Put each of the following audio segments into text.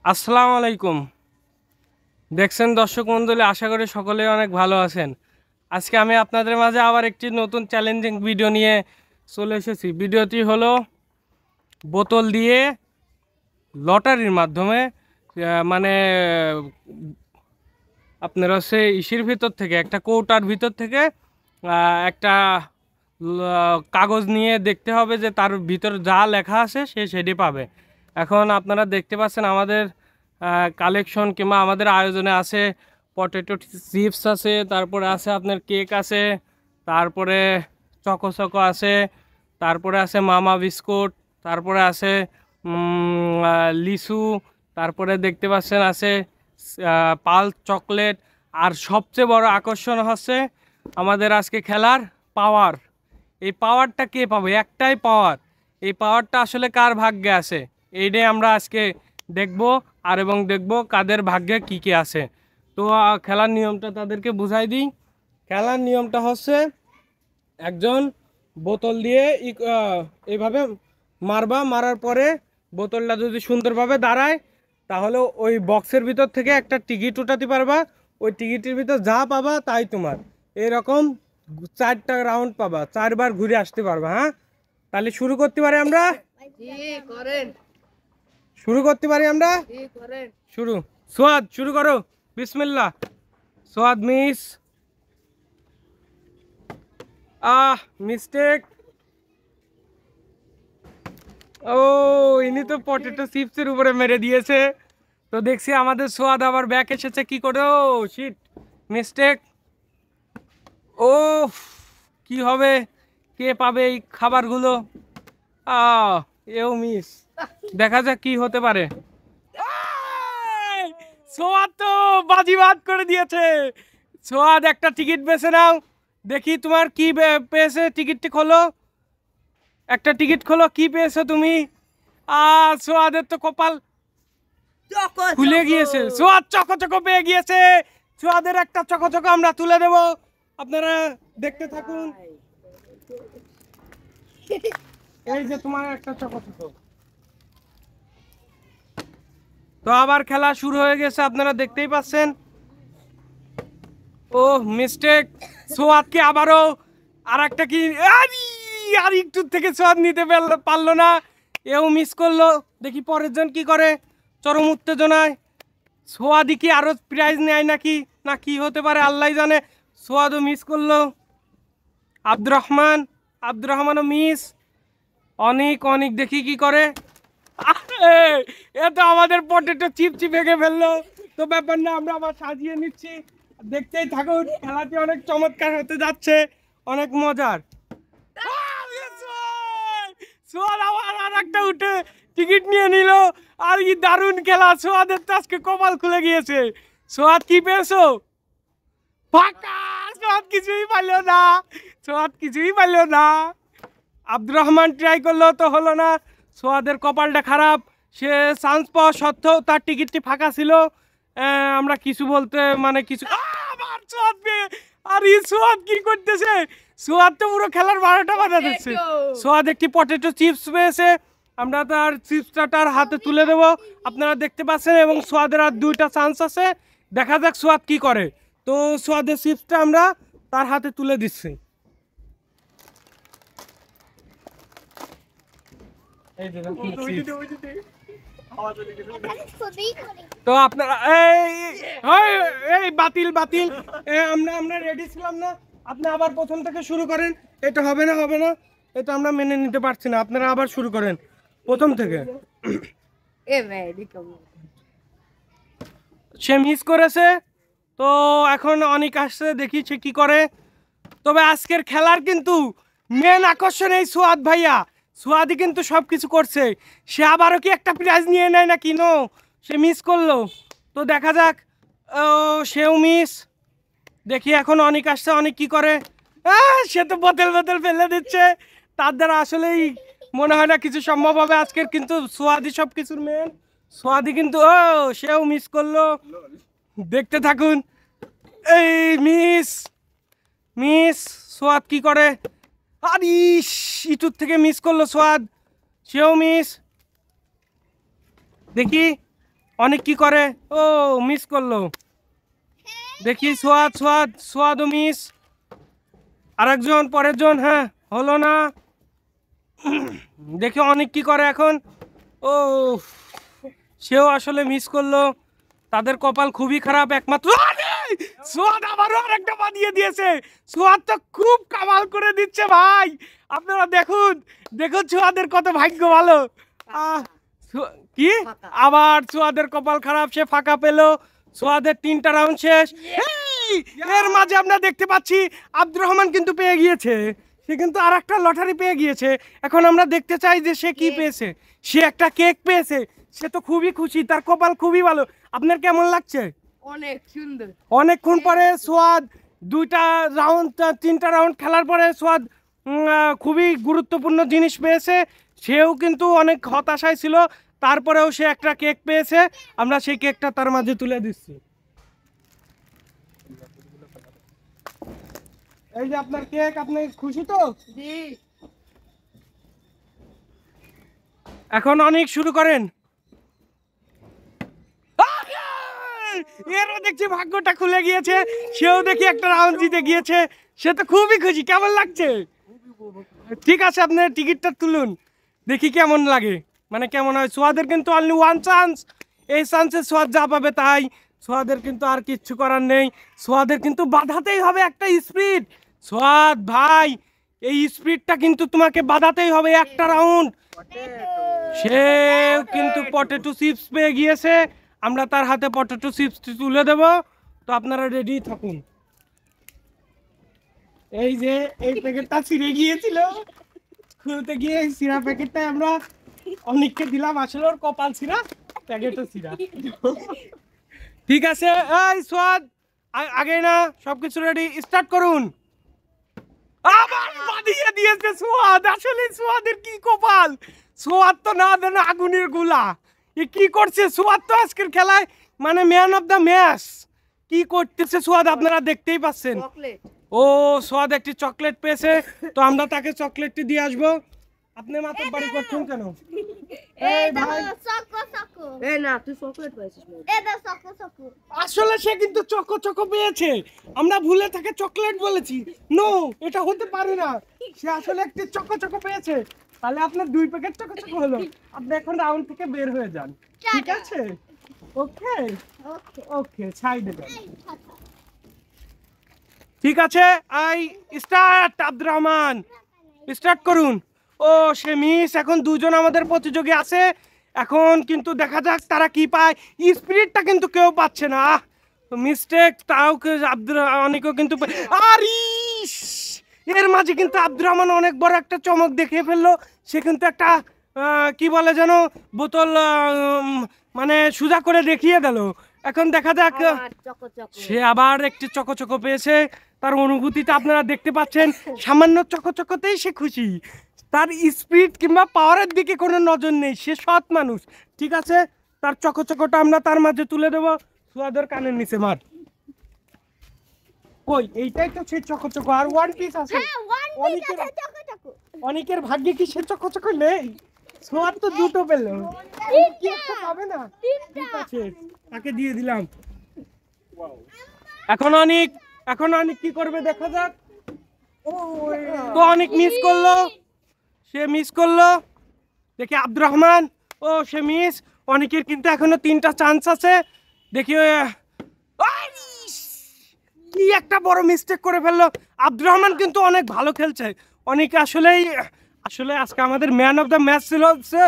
আসসালামু আলাইকুম। দেখছেন দর্শক মণ্ডলী, আশা করি সকলেই অনেক ভালো আছেন। আজকে আমি আপনাদের মাঝে আবার একটি নতুন চ্যালেঞ্জিং ভিডিও নিয়ে চলে এসেছি। ভিডিওটি হলো বোতল দিয়ে লটারির মাধ্যমে মানে আপনার হচ্ছে ইসির ভিতর থেকে একটা কৌটার ভিতর থেকে একটা কাগজ নিয়ে দেখতে হবে যে তার ভিতর যা লেখা আছে সে সেটি পাবে। এখন আপনারা দেখতে পাচ্ছেন আমাদের কালেকশন কিংবা আমাদের আয়োজনে আছে পটেটো চিপস আছে, তারপরে আছে আপনার কেক আছে, তারপরে চকো চকো আছে, তারপরে আছে মামা বিস্কুট, তারপরে আছে লিচু, তারপরে দেখতে পাচ্ছেন আছে পাল চকলেট। আর সবচেয়ে বড় আকর্ষণ হচ্ছে আমাদের আজকে খেলার পাওয়ার। এই পাওয়ারটা কে পাবে? একটাই পাওয়ার। এই পাওয়ারটা আসলে কার ভাগ্যে আছে এইটাই আমরা আজকে দেখব, আর এবং দেখব কাদের ভাগ্যে কি কি আছে। তো খেলার নিয়মটা তাদেরকে বুঝাই দিই। খেলার নিয়মটা হচ্ছে একজন বোতল দিয়ে এইভাবে মারবা, মারার পরে বোতলটা যদি সুন্দরভাবে দাঁড়ায় তাহলে ওই বক্সের ভিতর থেকে একটা টিকিট উঠাতে পারবা। ওই টিকিটের ভিতর যা পাবা তাই তোমার। এরকম 4টা রাউন্ড পাবা, 4বার ঘুরে আসতে পারবা। হ্যাঁ, তাহলে শুরু করতে পারি আমরা। শুরু করতে পারি আমরা। শুরু। সোয়াদ শুরু করো, বিসমিল্লাহ। সোয়াদ মিস। মিস্টেক। ও, ইনি তো পটেটো চিপসের উপরে মেরে দিয়েছে। তো দেখছি আমাদের সোয়াদ আবার ব্যাক এসেছে, কি করে? ও শিট, মিস্টেক। ও, কি হবে? কে পাবে এই খাবারগুলো? এও মিস। দেখা যাক কি হতে পারে। সোয়াদ তো বাজিবাদ করে দিয়েছে। সোয়াদ একটা টিকিট বেছে নাও, দেখি তোমার কি পেয়েছে। টিকিটটি খোলো, একটা টিকিট খোলো, কি পেয়েছো তুমি? সোয়াদের তো কপাল খুলে গিয়েছে। সোয়াদ চকো চকো পেয়ে গিয়েছে। সোয়াদের একটা চকো চকো আমরা তুলে দেব, আপনারা দেখতে থাকুন। এই যে তোমার একটা চকো চকো। তো আবার খেলা শুরু হয়ে গেছে, আপনারা দেখতেই পাচ্ছেন। ও মিস্টেক। সোয়াদকে আবারও আর একটা কি, আর একটু থেকে সোয়াদ নিতে পারলো না, এও মিস করলো। দেখি পরের জন কি করে। চরম উত্তেজনায় সোয়াদি কি আরো প্রাইজ নেয় নাকি, না কি হতে পারে আল্লাহ জানে। সোয়াদও মিস করলো। আব্দুর রহমানও মিস। অনেক অনেক দেখি কি করে। এ তো আমাদের পটেটো চিপচি ভেঙে ফেললো। তো ব্যাপার না, আমরা আবার সাজিয়ে নিচ্ছি, দেখতেই থাকুন। খেলাটি অনেক চমৎকার হতে যাচ্ছে, অনেক মজার। সোয়াদ আবার আর একটা উঠে টিকিট নিয়ে নিল। আর কি দারুণ খেলা! সোয়াদের তো আজকে কপাল খুলে গিয়েছে। সোয়াদ কি পেয়েছো? ফাঁকা। সোয়াদ কিছুই পাইলো না, সোয়াদ কিছুই পাইলো না। আব্দুর রহমান ট্রাই করলো তো হলো না। সোয়াদের কপালটা খারাপ, সে চান্স পাওয়া সত্ত্বেও তার টিকিটটি ফাঁকা ছিল। আমরা কিছু বলতে মানে কিছু আবার সোয়াদ পেয়ে। আর এই সোয়াদ কি করতেছে? সোয়াদ তো পুরো খেলার 12টা বাজা দিচ্ছে। সোয়াদ একটি পটেটো চিপস পেয়েছে, আমরা তার চিপসটা তার হাতে তুলে দেবো, আপনারা দেখতে পাচ্ছেন। এবং সোয়াদের আর 2টা চান্স আছে, দেখা যাক সোয়াদ কি করে। তো সোয়াদের চিপসটা আমরা তার হাতে তুলে দিচ্ছি। তো আপনারা এই বাতিল বাতিল, আমরা রেডি ছিলাম না। আপনি আবার প্রথম থেকে শুরু করেন। এটা হবে না, হবে না, এটা আমরা মেনে নিতে পারছি না। আপনারা আবার শুরু করেন প্রথম থেকে। সে মিস করেছে, তো এখন অনেক আসছে, দেখি সে কি করে। তবে আজকের খেলার কিন্তু মেন আকর্ষণ এই সোয়াদ ভাইয়া। সোয়াদি কিন্তু সব কিছু করছে। সে আবারও কি একটা প্রাইজ নিয়ে নেয় না কিনো, সে মিস করলো। তো দেখা যাক। ও, সেও মিস। দেখি এখন অনেক আসছে, অনেক কি করে। সে তো বোতল বোতল ফেলে দিচ্ছে, তার দ্বারা আসলেই মনে হয় না কিছু সম্ভব হবে আজকের। কিন্তু সোয়াদি সব কিছুর মেন। সোয়াদি কিন্তু সেও মিস করলো, দেখতে থাকুন। এই মিস মিস। সোয়াদ কি করে? আর ইটুর থেকে মিস করলো সোয়াদ, সেও মিস। দেখি অনেক কি করে, ও মিস করলো। দেখি সোয়াদ সোয়াদ সোয়াদও মিস। আরেকজন পরের জন, হ্যাঁ হলো না। দেখি অনেক কি করে এখন, ও সেও আসলে মিস করলো। তাদের কপাল খুবই খারাপ। একমাত্র সোয়াদ আবারও আরেকটা বানিয়ে দিয়েছে। সোয়াদ তো খুব কামাল করে দিচ্ছে ভাই, আপনারা দেখুন দেখুন সোয়াদের কত ভাগ্য ভালো। কি আবার সোয়াদের কপাল খারাপ, সে ফাঁকা পেলো। সোয়াদের 3টা রাউন্ড শেষ। এর মাঝে আমরা দেখতে পাচ্ছি আব্দুর রহমান কিন্তু পেয়ে গিয়েছে, সে কিন্তু আর একটা লটারি পেয়ে গিয়েছে। এখন আমরা দেখতে চাই যে সে কি পেয়েছে। সে একটা কেক পেয়েছে, সে তো খুবই খুশি, তার কপাল খুবই ভালো। আপনার কেমন লাগছে? অনেক সুন্দর। অনেকক্ষণ পরে সোয়াদ 3টা রাউন্ড খেলার পরে সোয়াদ খুবই গুরুত্বপূর্ণ জিনিস পেয়েছে। সেও কিন্তু অনেক হতাশায় ছিল, তারপরেও সে একটা কেক পেয়েছে। আমরা সেই কেকটা তার মাঝে তুলে দিচ্ছি। এই যে আপনার কেক, আপনি খুশি তো? জি। এখন অনেক শুরু করেন। এরও দেখছি ভাগ্যটা খুলে গিয়েছে, সেও দেখি একটা রাউন্ড জিতে গিয়েছে। সে তো খুবই খুশি। কেমন লাগছে? ঠিক আছে, আপনার টিকিটটা তুলুন, দেখি কেমন লাগে, মানে কেমন হয়। সোয়াদের কিন্তু অনলি 1 চান্স, এই চান্সে সোয়াদ যা পাবে তাই। সোয়াদের কিন্তু আর কিচ্ছু করার নেই, সোয়াদের কিন্তু বাধাতেই হবে একটা স্পিড। সোয়াদ ভাই, এই স্পিডটা কিন্তু তোমাকে বাধাতেই হবে একটা রাউন্ড। সে কিন্তু পটেটো চিপস পেয়ে গিয়েছে, আমরা তার হাতে পটেটো চিপস তুলে দেব। তো আপনারা রেডি থাকুন। এই যে এই প্যাকেটটা ছিঁড়ে গিয়েছিল, খুলতে গিয়ে সিরা প্যাকেটটাই আমরা অনেককে দিলাম। আসলে ওর কপাল ছিঁড়া, প্যাকেটও ছিঁড়া। ঠিক আছে, এই সোয়াদ আগে না, সবকিছু রেডি, স্টার্ট করুন। আবার বাদিয়ে দিয়েছে সোয়াদ। আসলে সোয়াদের কি কপাল, সোয়াদ তো না দেন আগুনের গোলা। এ কি করছে সোয়াদ, তো আজকের খেলায় মানে ম্যান অফ দ্য ম্যাচ। কি করতেছে সোয়াদ, আপনারা দেখতেই পাচ্ছেন। ও সোয়াদ একটি চকলেট পেয়েছে, তো আমরা তাকে চকলেটটি দিয়ে আসবো। আপনি মাথা বাড়ি করছেন কেন? এই ভাই, এই না, তুই চকলেট পাইছিস না। আসলে সে কিন্তু চকো চকো পেয়েছে, আমরা ভুলে তাকে চকলেট বলেছি। নো, এটা হতে পারে না, সে আসলে একটি চকো চকো পেয়েছে। তাহলে আপনার 2 প্যাকেট চকো চকো হলো। আপনি এখন রাউন্ড থেকে বের হয়ে যান, ঠিক আছে? ওকে ওকে, ছাই দেবেন। ঠিক আছে, I start. Abdur Rahman start করুন। ও সে মিস। এখন 2 জন আমাদের প্রতিযোগী আছে, এখন কিন্তু দেখা যাক তারা কি পায়। স্পিরিটটা কিন্তু কেউ পাচ্ছে না, মিস্টেক। তাও আব্দুর অনেকেও কিন্তু এর মাঝে কিন্তু আব্দুর রহমান অনেক বড় একটা চমক দেখিয়ে ফেললো। সে কিন্তু একটা কি বলে যেন বোতল মানে সোজা করে দেখিয়ে দিল। এখন দেখা যাক, সে আবার একটি চকো চকো পেয়েছে। তার অনুভূতিটা আপনারা দেখতে পাচ্ছেন, সামান্য চকো চকোতেই সে খুশি। তার স্পিড কিংবা পাওয়ারের দিকে কোনো নজর নেই, সে সৎ মানুষ। ঠিক আছে, তার চকো চকোটা আমরা তার মাঝে তুলে দেবো। সুয়াদের কানের নিচে মার। কই, এইটাই তো সেই চকো চকো, আর 1 পিস আছে। অনেকের ভাগ্যে কি সে চকো চকো নেই? সোয়াদ তো 2টো পেল, কি একটা পাবে না? ঠিক আছে, তাকে দিয়ে দিলাম। এখন অনেক কি করবে দেখা যাক। তো অনেক মিস করলো, সে মিস করলো। দেখি আব্দুর রহমান, ও সে মিস। অনেকের কিন্তু এখনো 3টা চান্স আছে। দেখি কি একটা বড় মিস্টেক করে ফেললো। আব্দুর রহমান কিন্তু অনেক ভালো খেলছে। অনেকে আসলে আজকে আমাদের ম্যান অফ দ্য ম্যাচ ছিল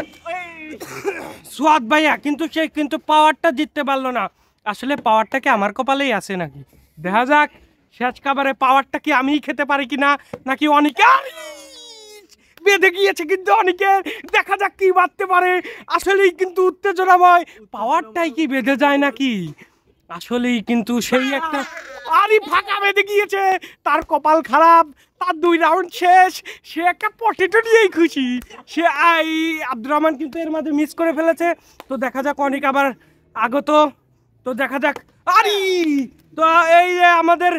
সোয়াদ ভাইয়া, কিন্তু সে কিন্তু পাওয়ারটা জিততে পারলো না। আসলে পাওয়ারটা কি আমার কপালেই আছে নাকি? দেখা যাক শেষ খাবারে পাওয়ারটা কি আমিই খেতে পারি কিনা, নাকি অনেকে বেঁধে গিয়েছে। কিন্তু অনেকে দেখা যাক কি বাঁধতে পারে। আসলেই কিন্তু উত্তেজনাময়, পাওয়ারটাই কি বেঁধে যায় নাকি? আসলেই কিন্তু সেই একটা আরে ফাঁকা বেঁধে গিয়েছে। তার কপাল খারাপ, তার 2 রাউন্ড শেষ, সে একটা পটেটো নিয়েই খুশি। সে আব্দুর রহমান কিন্তু এর মাঝে মিস করে ফেলেছে। তো দেখা যাক অনেক আবার আগত, তো দেখা যাক। আরে তো এই যে আমাদের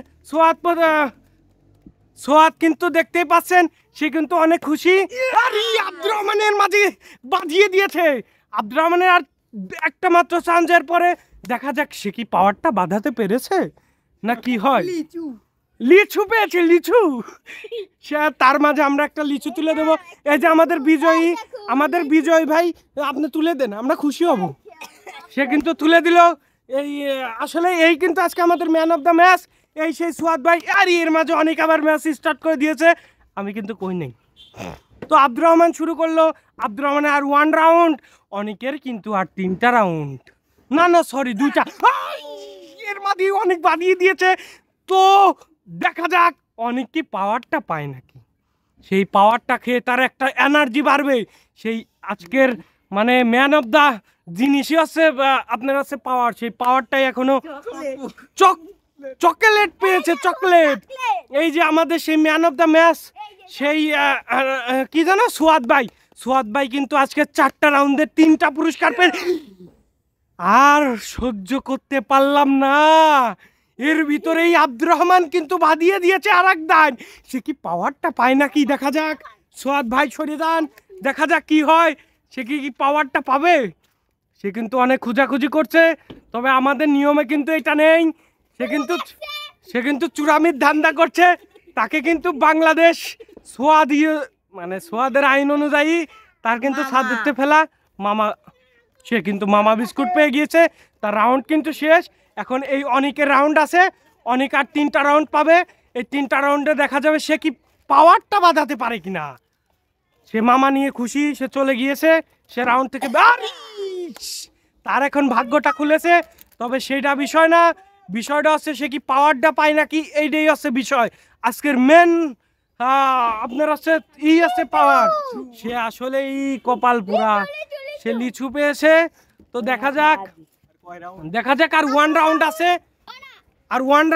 সোয়াদ কিন্তু দেখতেই পাচ্ছেন, সে কিন্তু অনেক খুশি। আরে আব্দুর রহমানের মাঝে বাঁধিয়ে দিয়েছে। আব্দুর রহমানের আর একটা মাত্র চান্সের পরে দেখা যাক সে কি পাওয়ারটা বাঁধাতে পেরেছে না কি হয়। লিচু পেয়েছে, লিচু। সে তার মাঝে আমরা একটা লিচু তুলে দেবো। এই যে আমাদের বিজয়ী ভাই, আপনি তুলে দেন, আমরা খুশি হব। সে কিন্তু তুলে দিল। এই আসলে এই কিন্তু আজকে আমাদের ম্যান অফ দ্য ম্যাচ, এই সেই সুয়াদ ভাই। আর এর মাঝে অনেক আবার ম্যাচ স্টার্ট করে দিয়েছে, আমি কিন্তু কই নেই। তো আব্দুর রহমান শুরু করলো, আব্দুর রহমানের আর 1 রাউন্ড, অনেকের কিন্তু আর 3টা রাউন্ড, না সরি 2টা। এর মাঝে অনেক বাড়িয়ে দিয়েছে। তো দেখা যাক অনেক কি পাওয়ারটা পায় নাকি, সেই পাওয়ারটা খেয়ে তার একটা এনার্জি বাড়বে। সেই আজকের মানে ম্যান অফ দ্য জিনিসই হচ্ছে আপনার হচ্ছে পাওয়ার, সেই পাওয়ারটাই এখনো চকলেট পেয়েছে, চকলেট। এই যে আমাদের সেই ম্যান অফ দ্য ম্যাচ, সেই কি জানো সুয়াদ ভাই কিন্তু আজকে 4টা রাউন্ডে 3টা পুরস্কার পেয়ে। আর সহ্য করতে পারলাম না, এর ভিতরেই আব্দুর রহমান কিন্তু বাঁধিয়ে দিয়েছে আর এক দান। সে কি পাওয়ারটা পায় নাকি, দেখা যাক। সুয়াদ ভাই সরে যান, দেখা যাক কি হয়, সে কি পাওয়ারটা পাবে। সে কিন্তু অনেক খোঁজাখুঁজি করছে, তবে আমাদের নিয়মে কিন্তু এটা নেই। সে কিন্তু চুরামির ধান্দা করছে। তাকে কিন্তু বাংলাদেশ সোয়াদের আইন অনুযায়ী তার কিন্তু সাদতে ফেলা। সে কিন্তু মামা বিস্কুট পেয়ে গিয়েছে। তার রাউন্ড কিন্তু শেষ। এখন এই অনেকের রাউন্ড আছে, অনেক আর 3টা রাউন্ড পাবে। এই 3টা রাউন্ডে দেখা যাবে সে কি পাওয়ারটা বাঁধাতে পারে কিনা। সে মামা নিয়ে খুশি, সে চলে গিয়েছে, সে রাউন্ড থেকে তার এখন ভাগ্যটা খুলেছে। তবে সেইটা বিষয় না, বিষয়টা হচ্ছে সে কি পাওয়ারটা পায় নাকি, এইটাই হচ্ছে বিষয়। আজকের মেন আপনার হচ্ছে আছে পাওয়ার। সে আসলেই কপাল পুরা, সে লিচু পেয়েছে। তো দেখা যাক আর 1 রাউন্ড আছে, আর 1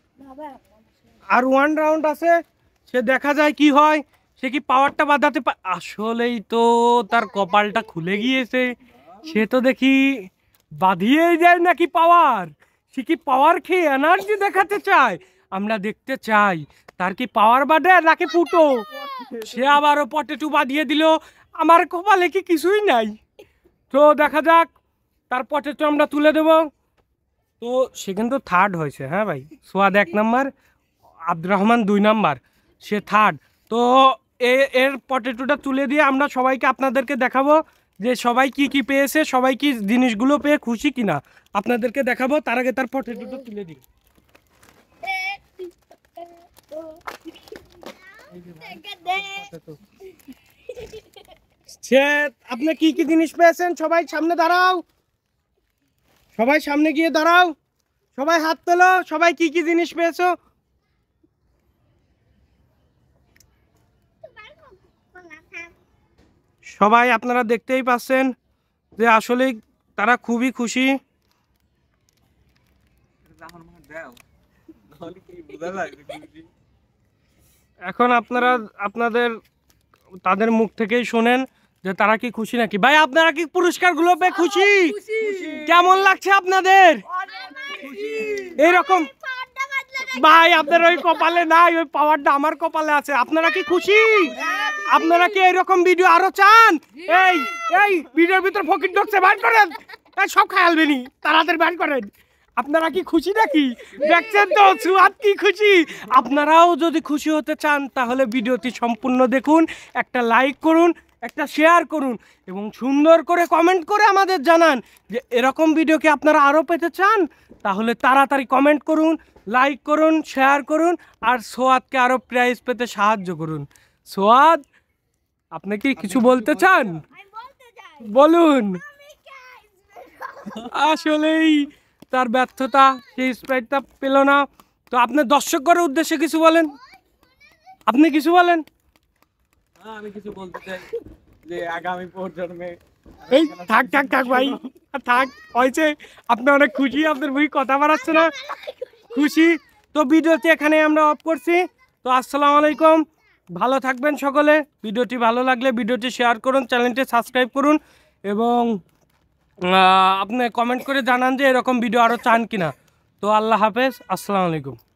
রাউন্ড আছে। সে দেখা যায় কি হয়, সে কি পাওয়ারটা বাঁধাতে পারে। আসলেই তো তার কপালটা খুলে গিয়েছে। সে তো দেখি বাঁধিয়েই যায় নাকি পাওয়ার। সে কি পাওয়ার খেয়ে এনার্জি দেখাতে চায়, আমরা দেখতে চাই তার কি পাওয়ার বাঁধে নাকি ফুটো। সে আবারও পটেটো বাঁধিয়ে দিল। আমার কপালে কি কিছুই নাই। তো দেখা যাক, তার পটেটো আমরা তুলে দেব। তো সে কিন্তু 3rd হয়েছে। হ্যাঁ ভাই, সোয়াদ 1 নাম্বার, আব্দুর রহমান 2 নাম্বার, সে 3rd। তো এর পটেটোটা তুলে দিয়ে আমরা সবাইকে আপনাদেরকে দেখাবো যে সবাই কি কি পেয়েছে, সবাই কি জিনিসগুলো পেয়ে খুশি কিনা আপনাদেরকে দেখাবো। তার আগে তার পটেটোটা তুলে দিই। আপনি কি কি জিনিস পেয়েছেন, সবাই সামনে দাঁড়াও, সবাই সামনে গিয়ে দাঁড়াও, সবাই হাত তোলো, সবাই কি কি জিনিস পেয়েছো। সবাই আপনারা দেখতেই পাচ্ছেন যে আসলে তারা খুবই খুশি। এখন আপনারা তাদের মুখ থেকেই শোনেন যে তারা কি খুশি নাকি। ভাই আপনারা কি পুরস্কারগুলো পেয়ে খুশি? কেমন লাগছে আপনাদের? এইরকম ভাই আপনার ওই কপালে নাই, ওই পাওয়ারটা আমার কপালে আছে। আপনারা কি খুশি? আপনারা কি এরকম ভিডিও আরো চান? এই ভিডিওর ভিতর ফকির ঢুকছে, বাইর করেন, সব খায়ালবেনি, তাড়াতাড়ি বাইর করেন। আপনারা কি খুশি নাকি? দেখছেন তো সুয়াদ কি খুশি। আপনারাও যদি খুশি হতে চান তাহলে ভিডিওটি সম্পূর্ণ দেখুন, একটা লাইক করুন, একটা শেয়ার করুন এবং সুন্দর করে কমেন্ট করে আমাদের জানান যে এরকম ভিডিও কি আপনারা আরও পেতে চান। তাহলে তাড়াতাড়ি কমেন্ট করুন, লাইক করুন, শেয়ার করুন আর সোয়াদকে আরও প্রাইজ পেতে সাহায্য করুন। সোয়াদ, আপনি কি কিছু বলতে চান? বলুন। আসলেই তার ব্যর্থতা, সেই স্প্রাইটটা পেল না। তো আপনার দর্শকদের উদ্দেশ্যে কিছু বলেন, আপনি কিছু বলেন। আমি কিছু বলতে চাই যে আগামী প্রজন্মে এই থাক ভাই, থাক হয়েছে। আপনি অনেক খুশি, আপনার বই কথা বাড়াচ্ছে না, খুশি। তো ভিডিওটি এখানে আমরা অফ করছি। তো আসসালামু আলাইকুম, ভালো থাকবেন সকলে। ভিডিওটি ভালো লাগলে ভিডিওটি শেয়ার করুন, চ্যানেলটি সাবস্ক্রাইব করুন এবং আপনি কমেন্ট করে জানান যে এরকম ভিডিও আরও চান কিনা। তো আল্লাহ হাফেজ, আসসালামু আলাইকুম।